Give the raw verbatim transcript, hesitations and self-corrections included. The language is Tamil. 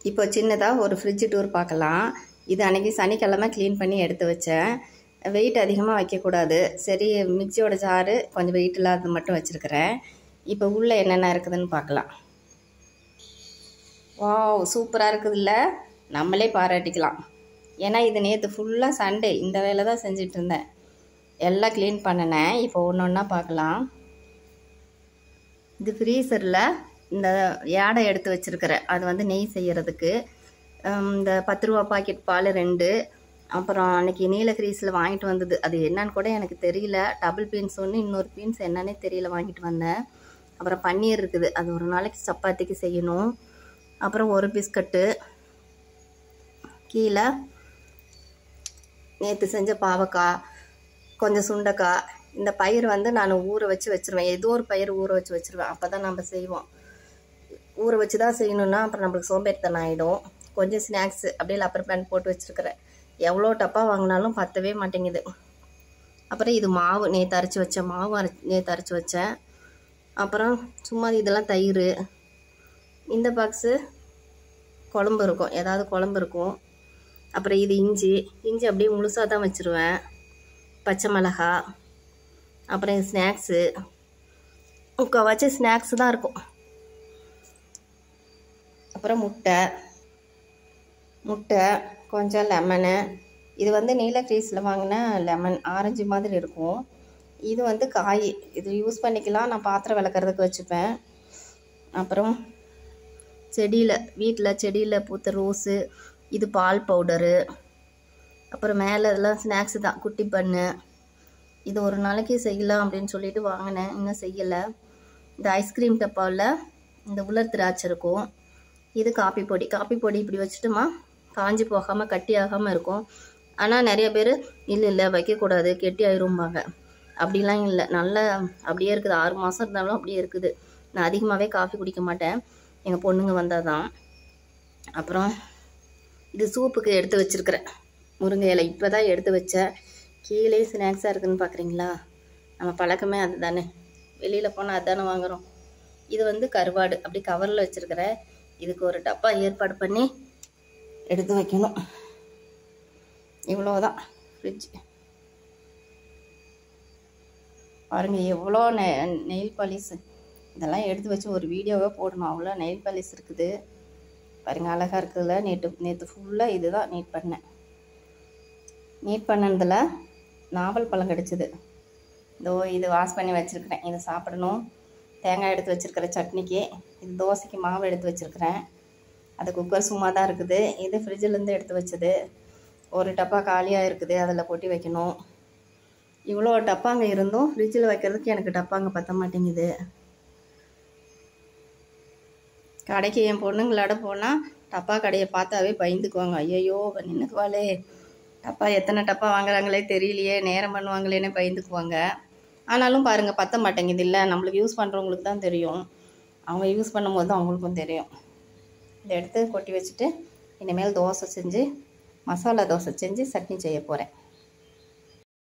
இப்போ சின்னதாக ஒரு ஃப்ரிட்ஜ் டூர் பார்க்கலாம். இது அன்றைக்கி சனிக்கிழமை க்ளீன் பண்ணி எடுத்து வச்சேன். வெயிட் அதிகமாக வைக்கக்கூடாது, சரி மிக்சியோட ஜாரு கொஞ்சம் வெயிட் இல்லாதது மட்டும் வச்சுருக்கிறேன். இப்போ உள்ளே என்னென்ன இருக்குதுன்னு பார்க்கலாம். வாவ், சூப்பராக இருக்குதுல்ல, நம்மளே பாராட்டிக்கலாம். ஏன்னா இது நேற்று ஃபுல்லாக சண்டே இந்த வேலை தான் செஞ்சிட்டு இருந்தேன். எல்லாம் க்ளீன் பண்ணினேன். இப்போ ஒன்று ஒன்றா பார்க்கலாம். இது ஃப்ரீசரில் இந்த யாடை எடுத்து வச்சுருக்கிறேன். அது வந்து நெய் செய்கிறதுக்கு. இந்த பத்து ரூபா பாக்கெட் பால் ரெண்டு, அப்புறம் அன்றைக்கி நீலகிரீஸில் வாங்கிட்டு வந்தது, அது என்னன்னு கூட எனக்கு தெரியல. டபுள் பீன்ஸ் ஒன்று, இன்னொரு பீன்ஸ் என்னன்னே தெரியல வாங்கிட்டு வந்தேன். அப்புறம் பன்னீர் இருக்குது, அது ஒரு நாளைக்கு சப்பாத்திக்கு செய்யணும். அப்புறம் ஒரு பிஸ்கட்டு, கீழே நேற்று செஞ்ச பாவக்காய், கொஞ்சம் சுண்டைக்காய். இந்த பயிர் வந்து நான் ஊற வச்சு வச்சுருவேன். ஏதோ ஒரு பயிர் ஊற வச்சு வச்சுருவேன், அப்போ தான் நம்ம செய்வோம். ஊற வச்சு தான் செய்யணுன்னா அப்புறம் நம்மளுக்கு சோம்பேறித்தனம் ஆகிடும். கொஞ்சம் ஸ்நாக்ஸு அப்படியே லப்பர் பேண்ட் போட்டு வச்சுருக்கிறேன். எவ்வளோ டப்பா வாங்கினாலும் பத்தவே மாட்டேங்குது. அப்புறம் இது மாவு, நேற்று அரைச்சி வச்சேன். மாவு அரை நேற்று அரைச்சி வச்சேன். அப்புறம் சும்மா இதெல்லாம் தயிர். இந்த பாக்ஸு குழம்பு இருக்கும், ஏதாவது குழம்பு இருக்கும். அப்புறம் இது இஞ்சி. இஞ்சி அப்படியே முழுசாக தான் வச்சுருவேன். பச்சை மிளகா. அப்புறம் ஸ்நாக்ஸு, முக்கால்வாசி ஸ்நாக்ஸு தான் இருக்கும். அப்புறம் முட்டை முட்டை கொஞ்சம் லெமனு. இது வந்து நீலகிரீஸில் வாங்கின லெமன், ஆரஞ்சு மாதிரி இருக்கும். இது வந்து காய், இது யூஸ் பண்ணிக்கலாம். நான் பாத்திரம் விளக்குறதுக்கு வச்சுப்பேன். அப்புறம் செடியில், வீட்டில் செடியில் பூத்த ரோஸு. இது பால் பவுடரு. அப்புறம் மேலே இதெல்லாம் ஸ்நாக்ஸு தான், குட்டி பண்ணு. இது ஒரு நாளைக்கு செய்யலாம் அப்படின்னு சொல்லிட்டு வாங்கினேன், இன்னும் செய்யலை. இந்த ஐஸ்கிரீம் டப்பாவில் இந்த உலர் திராட்சை இருக்கும். இது காப்பி பொடி. காப்பி பொடி இப்படி வச்சுட்டுமா காஞ்சி போகாமல் கட்டி ஆகாமல் இருக்கும். ஆனால் நிறைய பேர் இல்லை இல்லை வைக்கக்கூடாது கெட்டி ஆயிரும்பாங்க. அப்படிலாம் இல்லை, நல்லா அப்படியே இருக்குது. ஆறு மாதம் இருந்தாலும் அப்படியே இருக்குது. நான் அதிகமாகவே காஃபி குடிக்க மாட்டேன், எங்கள் பொண்ணுங்க வந்தால் தான். அப்புறம் இது சூப்புக்கு எடுத்து வச்சுருக்கிறேன் முருங்கை இலை. இப்போ தான் எடுத்து வச்சேன். கீழே ஸ்நாக்ஸாக இருக்குதுன்னு பார்க்குறீங்களா? நம்ம பழக்கமே அது தானே, வெளியில் போனால் அதுதானே வாங்குகிறோம். இது வந்து கருவாடு, அப்படி கவரில் வச்சுருக்கிறேன். இதுக்கு ஒரு டப்பா ஏற்பாடு பண்ணி எடுத்து வைக்கணும். இவ்வளோதான் ஃப்ரிட்ஜ். பாருங்கள் எவ்வளோ நெ நெயில் பாலிஷு. இதெல்லாம் எடுத்து வச்சு ஒரு வீடியோவே போடணும், அவ்வளோ நெயில் பாலிஷ் இருக்குது. பாருங்கள் அழகாக இருக்குதுல்ல. நேற்று நேற்று ஃபுல்லாக இது தான் நீட் பண்ணேன். நீட் பண்ணதில் நாவல் பழம் கிடச்சிது. இதோ இது வாஷ் பண்ணி வச்சுருக்கிறேன். இதை சாப்பிடணும். தேங்காய் எடுத்து வச்சுருக்கிறேன் சட்னிக்கு. இது தோசைக்கு மாவு எடுத்து வச்சுருக்கிறேன். அது குக்கர் சும்மா தான் இருக்குது. இது ஃப்ரிட்ஜிலேருந்து எடுத்து வச்சது. ஒரு டப்பா காலியாக இருக்குது, அதில் கொட்டி வைக்கணும். இவ்வளோ டப்பாங்க இருந்தும் ஃப்ரிட்ஜில் வைக்கிறதுக்கு எனக்கு டப்பாங்க பற்ற மாட்டேங்குது. கடைக்கு என் பொண்ணுங்களோட போனால் டப்பா கடையை பார்த்தாவே பயந்துக்குவாங்க. ஐயையோ நின்றுக்குவாளே, டப்பா எத்தனை டப்பா வாங்குறாங்களே தெரியலையே, நேரம் பண்ணுவாங்களேன்னு பயந்துக்குவாங்க. ஆனாலும் பாருங்கள் பற்ற மாட்டேங்குது. இல்லை, நம்மளுக்கு யூஸ் பண்ணுறவங்களுக்கு தான் தெரியும், அவங்க யூஸ் பண்ணும்போது தான் அவங்களுக்கும் தெரியும். இதை எடுத்து கொட்டி வச்சுட்டு இனிமேல் தோசை செஞ்சு, மசாலா தோசை செஞ்சு சட்னி செய்ய போகிறேன்.